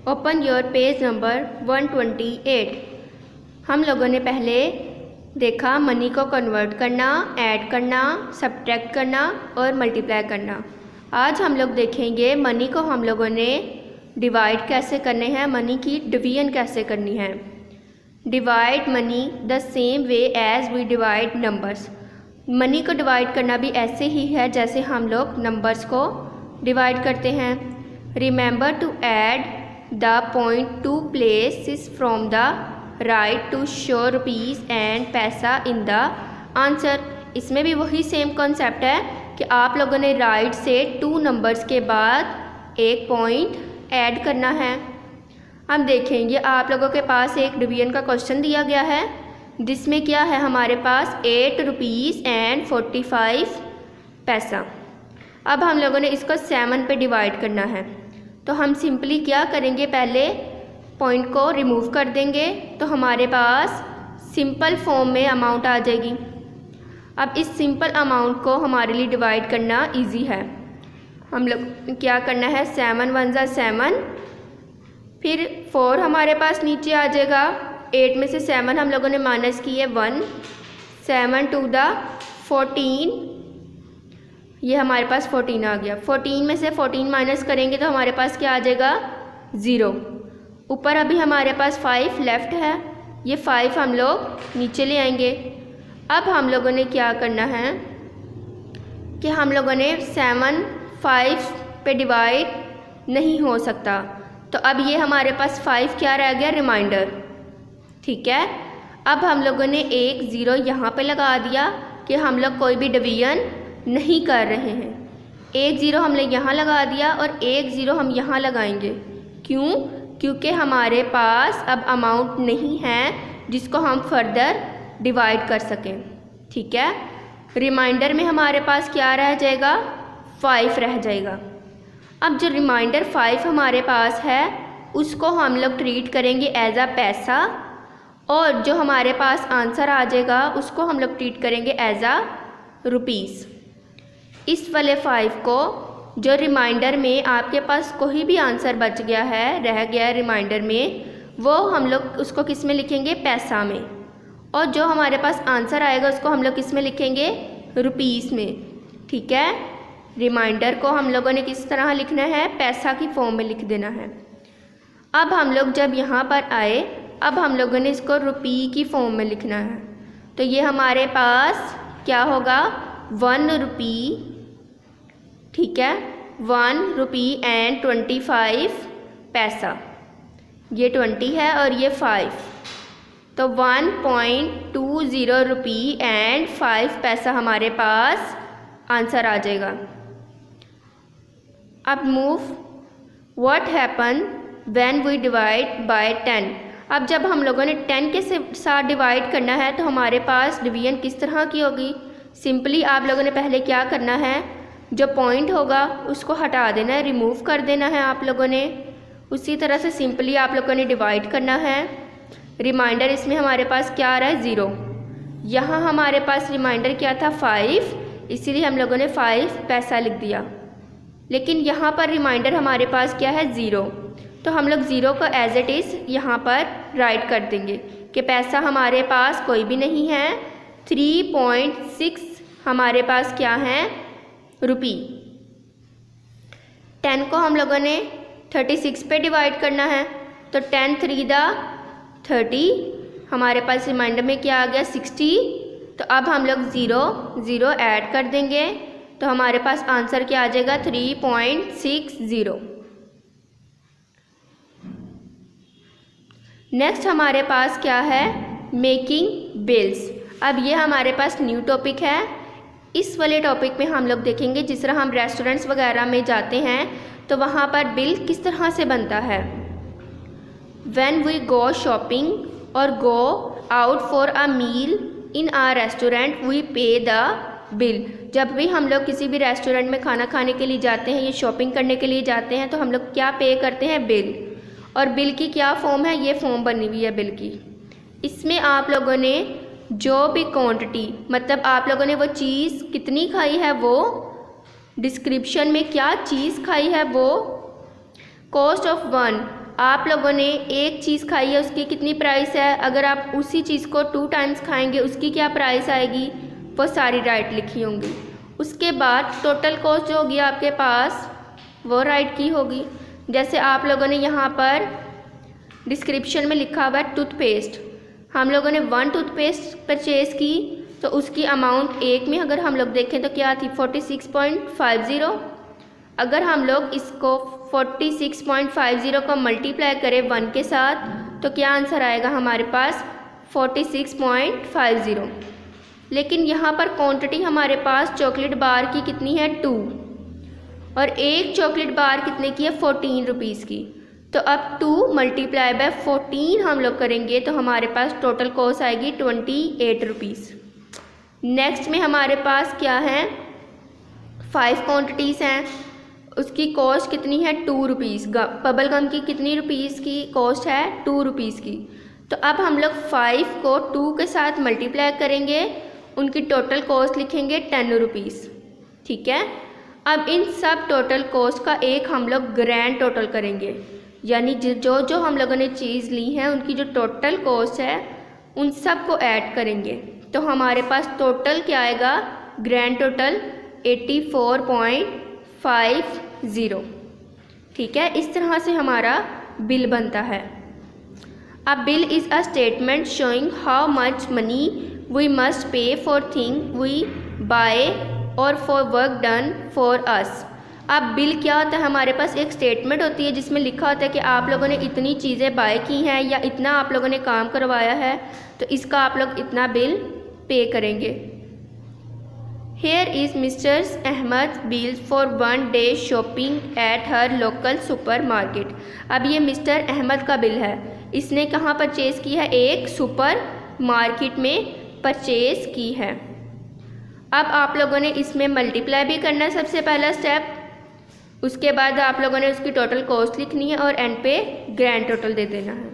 Open your page number 128। हम लोगों ने पहले देखा मनी को कन्वर्ट करना, ऐड करना, सब्ट्रैक्ट करना और मल्टीप्लाई करना। आज हम लोग देखेंगे मनी को हम लोगों ने डिवाइड कैसे करने हैं, मनी की डिवीजन कैसे करनी है। Divide money the same way as we divide numbers. Money को डिवाइड करना भी ऐसे ही है जैसे हम लोग नंबर्स को डिवाइड करते हैं। Remember to add the point two places from the right to show rupees and paisa in the answer. इसमें भी वही सेम कॉन्सेप्ट है कि आप लोगों ने राइट से 2 नंबर्स के बाद एक पॉइंट ऐड करना है। हम देखेंगे आप लोगों के पास एक डिवीजन का क्वेश्चन दिया गया है जिसमें क्या है हमारे पास 8 रुपीज़ एंड 45 पैसा। अब हम लोगों ने इसको 7 पे डिवाइड करना है, तो हम सिंपली क्या करेंगे, पहले पॉइंट को रिमूव कर देंगे तो हमारे पास सिंपल फॉर्म में अमाउंट आ जाएगी। अब इस सिंपल अमाउंट को हमारे लिए डिवाइड करना इजी है। हम लोग क्या करना है, 7 1 ज़ा 7, फिर 4 हमारे पास नीचे आ जाएगा। 8 में से 7 हम लोगों ने माइनस की है 1, 7 2 दा 14, ये हमारे पास 14 आ गया। 14 में से 14 माइनस करेंगे तो हमारे पास क्या आ जाएगा, 0। ऊपर अभी हमारे पास 5 लेफ्ट है, ये 5 हम लोग नीचे ले आएंगे। अब हम लोगों ने क्या करना है कि हम लोगों ने 7 5 पे डिवाइड नहीं हो सकता, तो अब ये हमारे पास 5 क्या रह गया, रिमाइंडर। ठीक है, अब हम लोगों ने एक 0 यहाँ पे लगा दिया कि हम लोग कोई भी डिवीजन नहीं कर रहे हैं। एक 0 हमने यहाँ लगा दिया और एक 0 हम यहाँ लगाएंगे। क्यों? क्योंकि हमारे पास अब अमाउंट नहीं है जिसको हम फर्दर डिवाइड कर सकें। ठीक है, रिमाइंडर में हमारे पास क्या रह जाएगा, 5 रह जाएगा। अब जो रिमाइंडर 5 हमारे पास है उसको हम लोग ट्रीट करेंगे एज अ पैसा, और जो हमारे पास आंसर आ जाएगा उसको हम लोग ट्रीट करेंगे एज अ रुपीज़। इस वाले 5 को जो रिमाइंडर में आपके पास कोई भी आंसर बच गया है, रह गया है रिमाइंडर में, वो हम लोग उसको किस में लिखेंगे, पैसा में। और जो हमारे पास आंसर आएगा उसको हम लोग किस में लिखेंगे, रुपीज़ में। ठीक है, रिमाइंडर को हम लोगों ने किस तरह लिखना है, पैसा की फॉर्म में लिख देना है। अब हम लोग जब यहाँ पर आए, अब हम लोगों ने इसको रुपी की फॉर्म में लिखना है, तो ये हमारे पास क्या होगा, 1 रुपी। ठीक है, 1 रुपी एंड 25 पैसा। ये 20 है और ये 5, तो 1.20 रुपी एंड 5 पैसा हमारे पास आंसर आ जाएगा। अब move, what happen when we divide by 10। अब जब हम लोगों ने 10 के साथ डिवाइड करना है तो हमारे पास डिवीजन किस तरह की होगी। सिंपली आप लोगों ने पहले क्या करना है, जो पॉइंट होगा उसको हटा देना है, रिमूव कर देना है आप लोगों ने। उसी तरह से सिंपली आप लोगों ने डिवाइड करना है। रिमाइंडर इसमें हमारे पास क्या आ रहा है, 0। यहाँ हमारे पास रिमाइंडर क्या था, 5, इसीलिए हम लोगों ने 5 पैसा लिख दिया। लेकिन यहाँ पर रिमाइंडर हमारे पास क्या है, 0, तो हम लोग 0 को एज इट इज़ यहाँ पर राइट कर देंगे कि पैसा हमारे पास कोई भी नहीं है। 3.6 हमारे पास क्या है, रुपी। 10 को हम लोगों ने 36 पे डिवाइड करना है, तो 10 3 दा 30, हमारे पास रिमाइंडर में क्या आ गया, 60। तो अब हम लोग 0 0 ऐड कर देंगे तो हमारे पास आंसर क्या आ जाएगा, 3.60। नेक्स्ट हमारे पास क्या है, मेकिंग बिल्स। अब ये हमारे पास न्यू टॉपिक है। इस वाले टॉपिक में हम लोग देखेंगे जिस तरह हम रेस्टोरेंट्स वगैरह में जाते हैं तो वहाँ पर बिल किस तरह से बनता है। When we go shopping or go out for a meal in a restaurant we pay the bill. जब भी हम लोग किसी भी रेस्टोरेंट में खाना खाने के लिए जाते हैं या शॉपिंग करने के लिए जाते हैं तो हम लोग क्या पे करते हैं, बिल। और बिल की क्या फॉर्म है, ये फॉर्म बनी हुई है बिल की। इसमें आप लोगों ने जो भी क्वांटिटी, मतलब आप लोगों ने वो चीज़ कितनी खाई है, वो डिस्क्रिप्शन में क्या चीज़ खाई है वो, कॉस्ट ऑफ वन, आप लोगों ने एक चीज़ खाई है, उसकी कितनी प्राइस है, अगर आप उसी चीज़ को 2 टाइम्स खाएंगे उसकी क्या प्राइस आएगी, वो सारी राइट लिखी होंगी। उसके बाद टोटल कॉस्ट जो होगी आपके पास वो राइट की होगी। जैसे आप लोगों ने यहाँ पर डिस्क्रिप्शन में लिखा हुआ है टूथपेस्ट, हम लोगों ने 1 टूथपेस्ट परचेज़ की, तो उसकी अमाउंट एक में अगर हम लोग देखें तो क्या थी 46.50। अगर हम लोग इसको 46.50 को मल्टीप्लाई करें 1 के साथ तो क्या आंसर आएगा हमारे पास 46.50। लेकिन यहाँ पर क्वांटिटी हमारे पास चॉकलेट बार की कितनी है 2, और एक चॉकलेट बार कितने की है 14 रुपीज़ की। तो अब 2 मल्टीप्लाई बाय 14 हम लोग करेंगे तो हमारे पास टोटल कॉस्ट आएगी 28 रुपीज़। नेक्स्ट में हमारे पास क्या है 5 क्वांटिटीज़ हैं, उसकी कॉस्ट कितनी है 2 रुपीज़। बबल गम की कितनी रुपीज़ की कॉस्ट है 2 रुपीज़ की। तो अब हम लोग 5 को 2 के साथ मल्टीप्लाई करेंगे, उनकी टोटल कॉस्ट लिखेंगे 10 रुपीज़। ठीक है, अब इन सब टोटल कॉस्ट का एक हम लोग ग्रैंड टोटल करेंगे, यानी जो जो हम लोगों ने चीज़ ली है उनकी जो टोटल कॉस्ट है उन सब को ऐड करेंगे। तो हमारे पास टोटल क्या आएगा, ग्रैंड टोटल 84.50। ठीक है, इस तरह से हमारा बिल बनता है। अब bill is a statement showing how much money we must pay for thing we buy or for work done for us. अब बिल क्या होता है, हमारे पास एक स्टेटमेंट होती है जिसमें लिखा होता है कि आप लोगों ने इतनी चीज़ें बाय की हैं या इतना आप लोगों ने काम करवाया है, तो इसका आप लोग इतना बिल पे करेंगे। Here is mister Ahmed bill for 1 day shopping at her local supermarket. अब ये मिस्टर अहमद का बिल है, इसने कहाँ परचेज़ की है, एक सुपर मार्केट में परचेज़ की है। अब आप लोगों ने इसमें मल्टीप्लाई भी करना है सबसे पहला स्टेप, उसके बाद आप लोगों ने उसकी टोटल कॉस्ट लिखनी है और एंड पे ग्रैंड टोटल दे देना है।